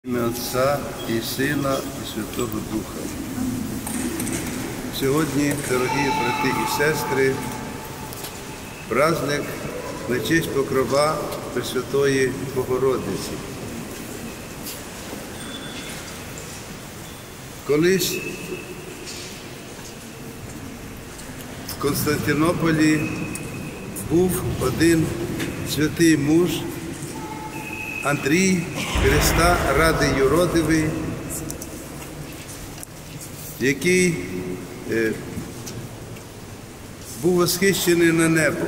Ім'я Отця і Сина, і Святого Духа. Сьогодні, дорогі брати і сестри, праздник на честь Покрова Пресвятої Богородиці. Колись в Константинополі був один святий муж Андрій Христа Ради Юродивий, який був восхищений на небо.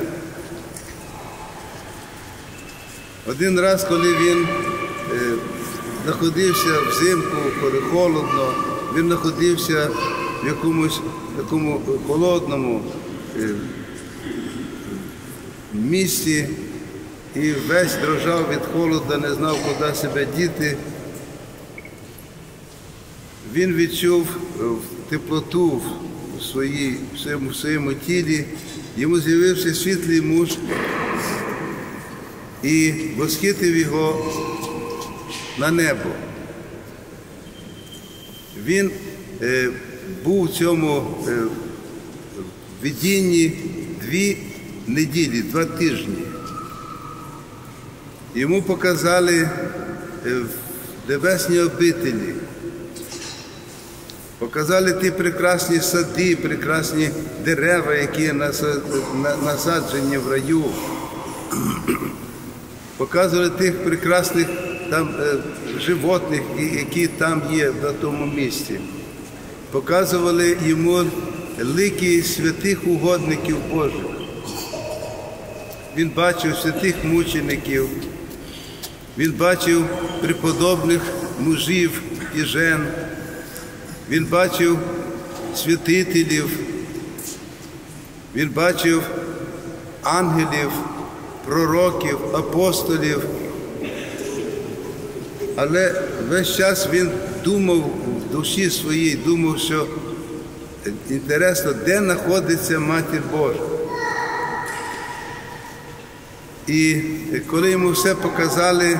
Один раз, коли він знаходився взимку, коли холодно, він знаходився в якомусь такому холодному місці, і весь дрожав від холоду, не знав, куди себе діти. Він відчув теплоту в своєму тілі, йому з'явився світлий муж і восхитив його на небо. Він був в цьому видінні 2 неділі, 2 тижні. Йому показали небесні обителі, показали ті прекрасні сади, прекрасні дерева, які насаджені в раю, показували тих прекрасних там животних, які там є в тому місці. Показували йому лики святих угодників Божих. Він бачив святих мучеників, він бачив преподобних мужів і жен, він бачив святителів, він бачив ангелів, пророків, апостолів. Але весь час він думав в душі своїй, думав, що інтересно, де знаходиться Матір Божа. І коли йому все показали,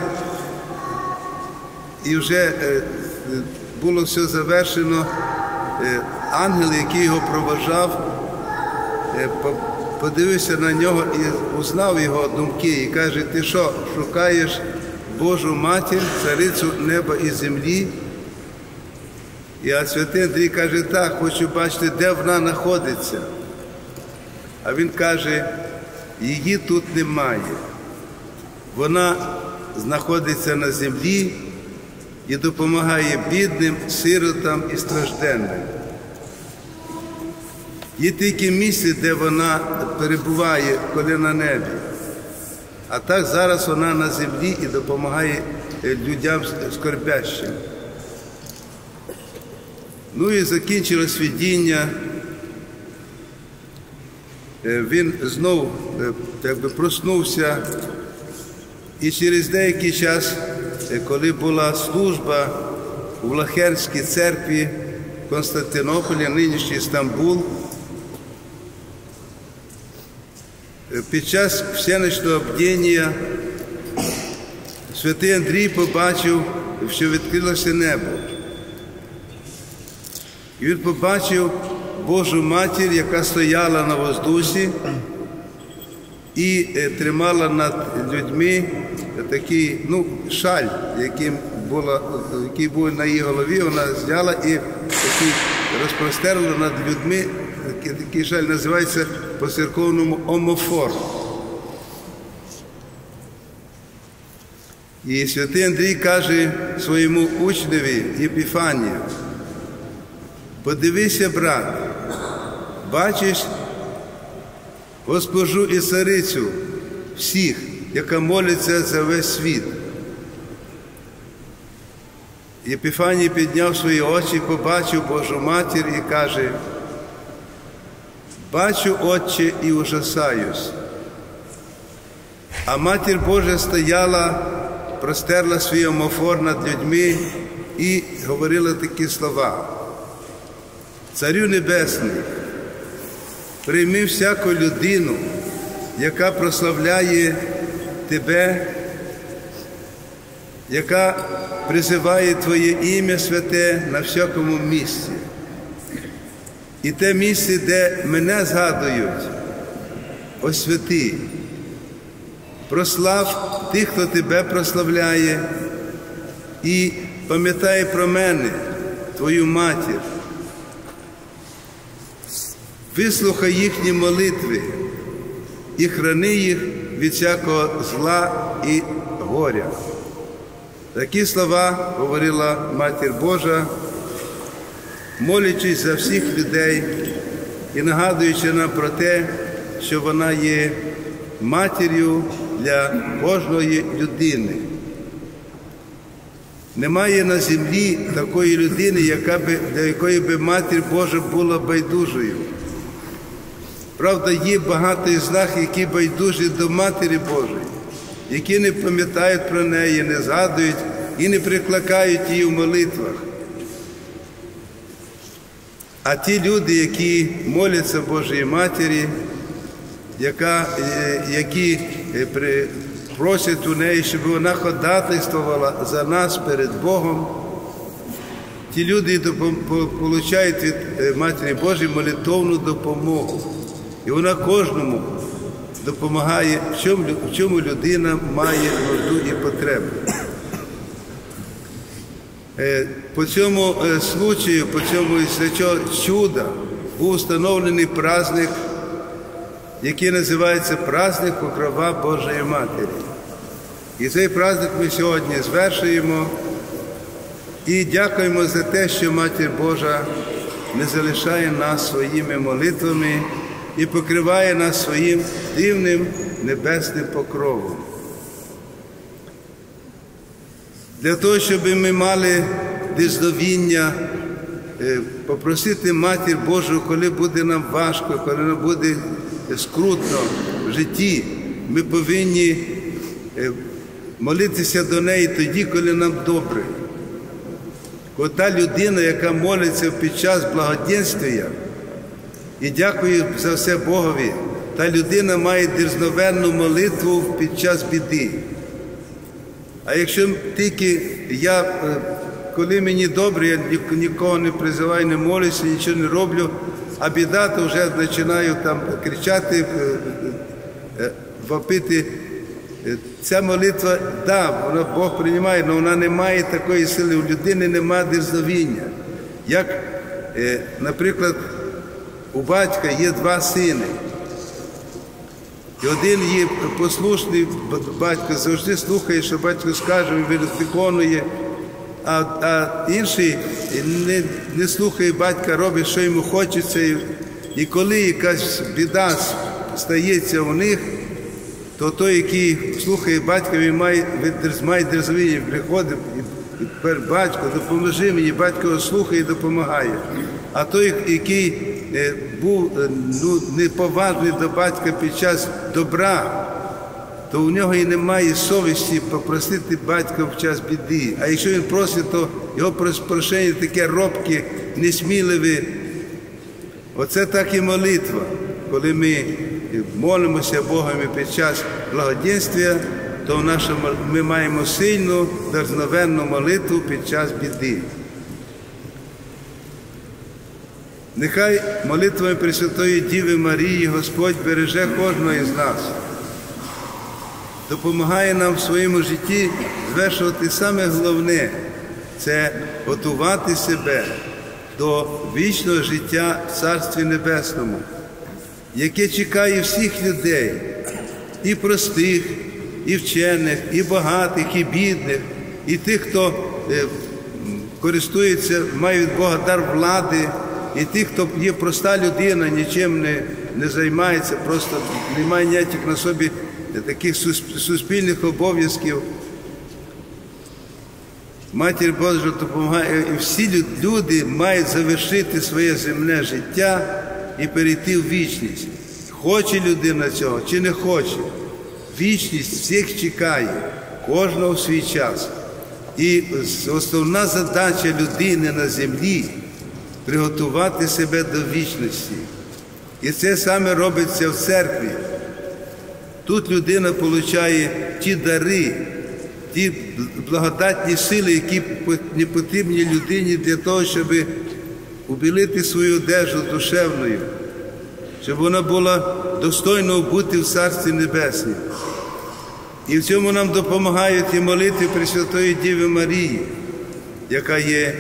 і вже було все завершено, ангел, який його проводжав, подивився на нього і узнав його думки, і каже: ти що, шукаєш Божу Матір, царицю неба і землі? І святий Андрій каже: так, хочу бачити, де вона знаходиться. А він каже: її тут немає. Вона знаходиться на землі і допомагає бідним, сиротам і стражденним. Є тільки місце, де вона перебуває, коли на небі. А так зараз вона на землі і допомагає людям скорбящим. Ну і закінчилось видіння. Він знов проснувся, і через деякий час, коли була служба у Влахернській церкві в Константинополі, нинішній Стамбул, під час всеночного бдіння святий Андрій побачив, що відкрилося небо. І він побачив Божу Матір, яка стояла на воздусі і тримала над людьми такий, шаль, який був на її голові, вона зняла і розпростерла над людьми. Такий шаль називається по-церковному омофор. І святий Андрій каже своєму учневі Єпіфанію: подивися, брат, бачиш Госпожу і царицю всіх, яка молиться за весь світ. Єпіфаній підняв свої очі, побачив Божу Матір і каже: бачу, Отче, і ужасаюсь. А Матір Божа стояла, простерла свій омофор над людьми і говорила такі слова: Царю Небесний, прийми всяку людину, яка прославляє Тебе яка призиває Твоє ім'я святе на всякому місці. І те місце, де мене згадують, освяти. Прослав тих, хто Тебе прославляє, і пам'ятай про мене, Твою матір. Вислухай їхні молитви і храни їх від всякого зла і горя. Такі слова говорила Матір Божа, молячись за всіх людей і нагадуючи нам про те, що вона є матір'ю для кожної людини. Немає на землі такої людини, для якої би Матір Божа була байдужою. Правда, є багато із нас, які байдужі до Матері Божої, які не пам'ятають про неї, не згадують і не прикликають її в молитвах. А ті люди, які моляться Божій Матері, які просять у неї, щоб вона ходатайствувала за нас перед Богом, ті люди отримують від Матері Божої молитовну допомогу. І вона кожному допомагає, в чому людина має нужду і потребу. По цьому случаю, по цьому чуда був встановлений праздник, який називається праздник Покрова Божої Матері. І цей праздник ми сьогодні звершуємо і дякуємо за те, що Матір Божа не залишає нас своїми молитвами і покриває нас своїм дивним небесним покровом. Для того, щоб ми мали дерзновіння попросити Матір Божу, коли буде нам важко, коли нам буде скрутно в житті, ми повинні молитися до неї тоді, коли нам добре. Коли та людина, яка молиться під час благоденствия, і дякую за все Богові, та людина має дерзновенну молитву під час біди. А якщо тільки коли мені добре, я нікого не призиваю, не молюся, нічого не роблю, а біда, то вже починаю там кричати, вопити. Ця молитва, вона Бог приймає, але вона не має такої сили, у людини немає дерзновіння. Як, наприклад, у батька є два сини. І один є послушний, батько завжди слухає, що батько скаже, він виконує, а інший не слухає батька, робить, що йому хочеться. І коли якась біда стається у них, то той, який слухає батька, він має дерзновіння, приходить, і тепер батько, допоможи мені, батько слухає і допомагає. А той, який був неповажний до батька під час добра, то у нього і немає совісті попросити батька в час біди. А якщо він просить, то його прошення таке робке, несміливе. Оце так і молитва. Коли ми молимося Богом під час благоденствия, то ми маємо сильну, дерзновенну молитву під час біди. Нехай молитвами Пресвятої Діви Марії Господь береже кожного із нас, допомагає нам в своєму житті звершувати саме головне – це готувати себе до вічного життя в Царстві Небесному, яке чекає всіх людей, і простих, і вчених, і багатих, і бідних, і тих, хто користується, має від Бога дар влади, і тих, хто є проста людина, нічим не займається, просто не має ніяких на собі таких суспільних обов'язків. Матір Божа допомагає, і всі люди мають завершити своє земне життя і перейти в вічність. Хоче людина цього чи не хоче. Вічність всіх чекає, кожного в свій час. І основна задача людини на землі – приготувати себе до вічності. І це саме робиться в церкві. Тут людина отримує ті дари, ті благодатні сили, які не потрібні людині для того, щоб убілити свою одежу душевною, щоб вона була достойною бути в Царстві Небесній. І в цьому нам допомагають і молитви Пресвятої Діви Марії, яка є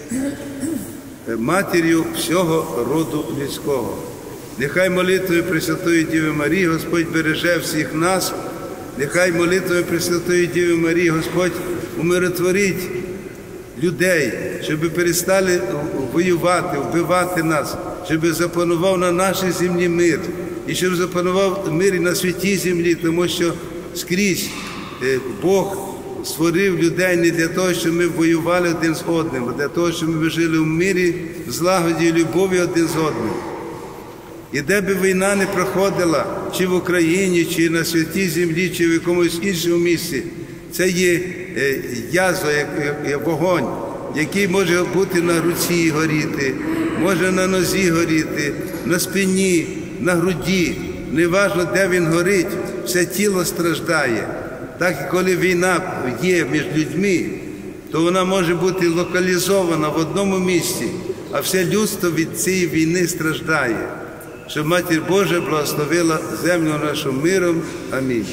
матір'ю всього роду людського. Нехай молитвою Пресвятої Діви Марії Господь береже всіх нас, нехай молитвою Пресвятої Діви Марії Господь умиротворить людей, щоб перестали воювати, вбивати нас, щоб запанував на нашій землі мир, і щоб запанував мир і на святій землі, тому що скрізь Бог створив людей не для того, щоб ми воювали один з одним, а для того, щоб ми жили в мирі, в злагоді і любові один з одним. І де би війна не проходила, чи в Україні, чи на святій землі, чи в якомусь іншому місці, це є язва, як вогонь, який може бути на руці горіти, може на нозі горіти, на спині, на груді. Неважно, де він горить, все тіло страждає. Так, коли війна є між людьми, то вона може бути локалізована в одному місці, а все людство від цієї війни страждає. Щоб Матір Божа благословила землю нашу миром. Амінь.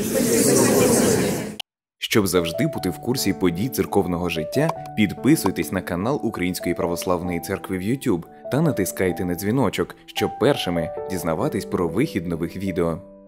Щоб завжди бути в курсі подій церковного життя, підписуйтесь на канал Української Православної Церкви в YouTube та натискайте на дзвіночок, щоб першими дізнаватись про вихід нових відео.